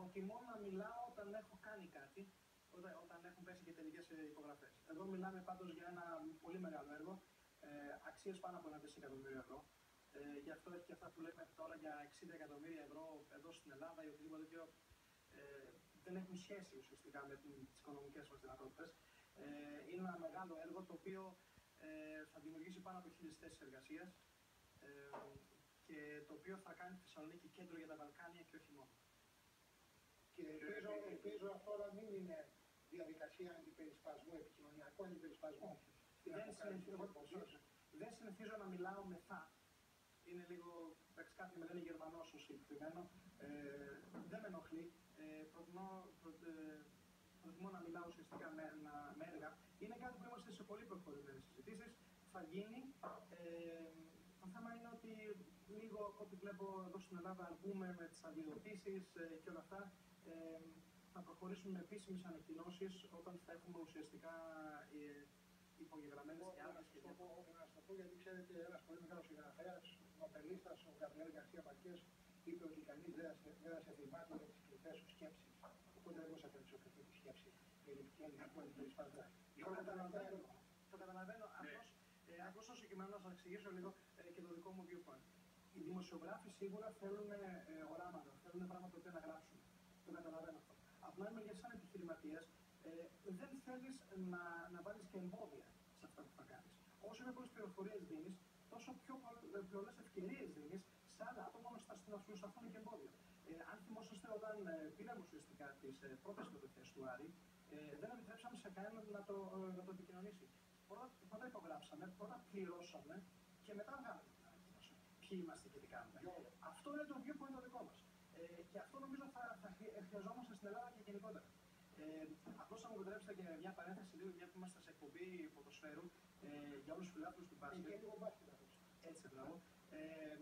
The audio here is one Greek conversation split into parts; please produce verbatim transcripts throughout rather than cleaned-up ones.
προτιμώ να μιλάω όταν έχω κάνει κάτι, όταν, όταν έχουν πέσει και τελικές υπογραφές. Εδώ μιλάμε πάντως για ένα πολύ μεγάλο έργο, ε, αξίες πάνω από ένα δισεκατομμύριο ευρώ. Ε, γι' αυτό έχει και αυτά που λέμε τώρα για εξήντα εκατομμύρια ευρώ εδώ στην Ελλάδα ή οτιδήποτε τέτοιο. Ε, δεν έχουν σχέση ουσιαστικά με τις οικονομικές μας δυνατότητες. Ε, είναι ένα μεγάλο έργο το οποίο ε, θα δημιουργήσει πάνω από χίλιες θέσεις εργασίας ε, και το οποίο θα κάνει τη Θεσσαλονίκη κέντρο για τα Βαλκάνια και όχι μόνο. Και ελπίζω, ελπίζω αυτό να μην είναι διαδικασία αντιπερισπασμού, επικοινωνιακό αντιπερισπασμού. Δεν συνηθίζω, δεν συνηθίζω να μιλάω με θα. Είναι λίγο, εντάξει, κάποιοι με λένε Γερμανός ως συγκεκριμένο. Ε, δεν με ενοχλεί. Ε, προτιμώ, προ, ε, προτιμώ να μιλάω ουσιαστικά με, να, με έργα. Είναι κάτι που είμαστε σε πολύ προχωρημένες συζητήσεις. Θα γίνει. Ε, το θέμα είναι ότι λίγο από ό,τι βλέπω εδώ στην Ελλάδα αργούμε με τις αδειοδοτήσεις ε, και όλα αυτά. Ε, θα προχωρήσουμε με επίσημες ανακοινώσεις όταν θα έχουμε ουσιαστικά ε, υπογεγραμμένες και άλλες και να σας το πω γιατί ξέρετε ένας πολύ μεγάλος συγγραφέας, νομπελίστας, ο Γαβριέλ Γκαρσία Μαρκές, είπε ότι κανείς δεν θα σε θυμάται για τις κρυφές σου σκέψεις. Οπότε δεν μπορούσα να κρατήσω κρυφή τη σκέψη. Το καταλαβαίνω. Το καταλαβαίνω. Απλώς, ε, απλώς όσο κειμένο να σας εξηγήσω λίγο ε, και το δικό μου viewpoint. Οι δημοσιογράφοι σίγουρα θέλουν ε, οράματα, θέλουν πράγματα που να γράψουν. Το καταλαβαίνω αυτό. Απλά είμαι για σαν επιχειρηματίας, ε, δεν θέλεις να, να βάλεις και εμπόδια σε αυτά που θα κάνεις. Όσο πιο πολλές πληροφορίες δίνεις, τόσο πιο πολλές ευκαιρίες δίνεις σε άλλα άτομα να σου σταθούν και εμπόδια. Ε, αν θυμόσαστε, όταν ε, πήραμε ουσιαστικά τις ε, πρώτες φωτογραφίες του Άρη, ε, δεν επιτρέψαμε σε κανέναν να το, ε, να το επικοινωνήσει. Πρώτα, πρώτα υπογράψαμε, πρώτα πληρώσαμε και μετά βγάλαμε την ανακοίνωση. Ποιοι είμαστε και τι κάνουμε. Αυτό είναι το viewpoint το δικό μας. Ε, και αυτό νομίζω θα, θα χρειαζόμαστε στην Ελλάδα και γενικότερα. Ε, απλώς θα μου επιτρέψετε και μια παρένθεση λίγο, μια που είμαστε σε εκπομπή ποδοσφαίρου ε, για όλους τους φιλάθλους του μπάσκετ. Και λίγο μπάσκετ αυτό. Έτσι, μπράβο. Ε,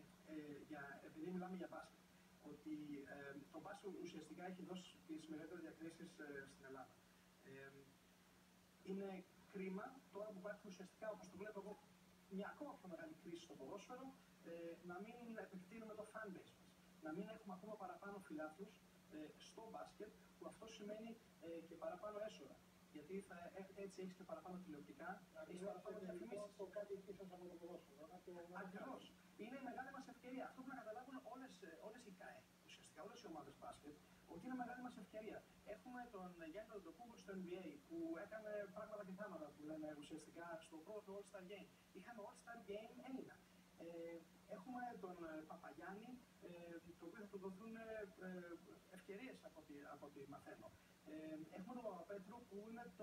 ε, για, επειδή μιλάμε για μπάσκετ, ότι ε, το μπάσκετ ουσιαστικά έχει δώσει τις μεγαλύτερες διακρίσεις ε, στην Ελλάδα. Ε, είναι κρίμα τώρα που υπάρχει ουσιαστικά, όπως το βλέπω εγώ, μια ακόμα πιο μεγάλη κρίση στο ποδόσφαιρο, ε, να μην επεκτείνουμε το fan base μας. Να μην έχουμε ακόμα παραπάνω φιλάθλους ε, στο μπάσκετ, που αυτό σημαίνει ε, και παραπάνω έσοδα. Γιατί θα, έτσι έχεις και παραπάνω τηλεοπτικά, έχεις παραπάνω διαφημίσεις. Το κάτι πίσω από το ποδόσφαιρο. Ακριβώς. Είναι η μεγάλη μας ευκαιρία. Αυτό που να καταλάβουν όλες, όλες οι ΚΑΕ, ουσιαστικά όλες οι ομάδες μπάσκετ, ότι είναι μεγάλη μας ευκαιρία. Έχουμε τον Γιάννη Αντετοκούμπο στο N B A που έκανε πράγματα και θάματα που λένε ουσιαστικά στο πρώτο All-Star Game. Είχαμε All-Star Game Έλληνα. Ε, έχουμε τον Παπαγιάννη, ε, το οποίο θα του δοθούν ε, ευκαιρίες από ό,τι, από ό,τι μαθαίνω. Ε, έχουμε τον Παπαπέτρου που είναι το,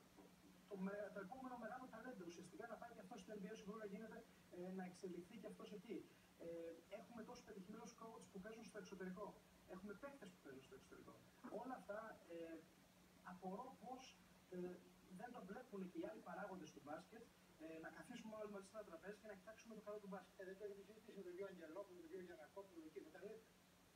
το, το, το επόμενο μεγάλο ταλέντο ουσιαστικά να πάει και αυτό στο N B A όσο γρήγορα γίνεται ε, να εξελιχθεί και αυτός εκεί. Ε, έχουμε τόσους πετυχημένους coach που παίζουν στο εξωτερικό. Έχουμε παίκτες που παίζουν στο εξωτερικό. Όλα αυτά ε, απορώ πως ε, δεν το βλέπουν και οι άλλοι παράγοντες του μπάσκετ. Ε, να καθίσουμε όλοι μαζί σε ένα τραπέζι και να κοιτάξουμε το καλό του μπάσκετ. Ε, δεν το έχετε συζητήσει με τον κύριο Αγγελόπουλο, τον κύριο Γιαννακόπουλο εκεί, δεν τα λέτε.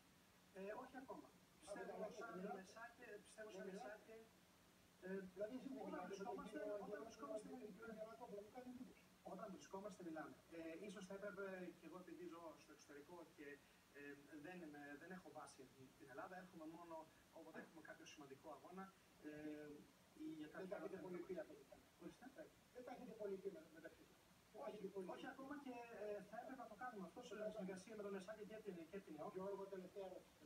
Ε, όχι ακόμα. Πιστεύω σαν μεσάκε, πιστεύω σαν μεσάκε. Δηλαδή εσείς δεν μιλάτε με τον κύριο Αγγελόπουλο, τον κύριο Γιαννακόπουλο, μου κάνει εντύπωση. Όταν βρισκόμαστε μιλάμε. Ε, ίσως θα έπρεπε και εγώ επειδή ζω στο εξωτερικό και ε, δεν, είμαι, δεν έχω βάση στην Ελλάδα, έρχομαι μόνο όποτε έχουμε κάποιο σημαντικό αγώνα. Ε, ή για δεν τα έχετε πολύ πει αυτό. Δεν τα έχετε πολύ πει μεταξύ σας. Όχι, όχι ακόμα και ε, θα έπρεπε να το κάνουμε αυτό σε συνεργασία με τον ΕΣΑ και την ΕΟΚ. Γιώργο, τελευταία ερώτηση.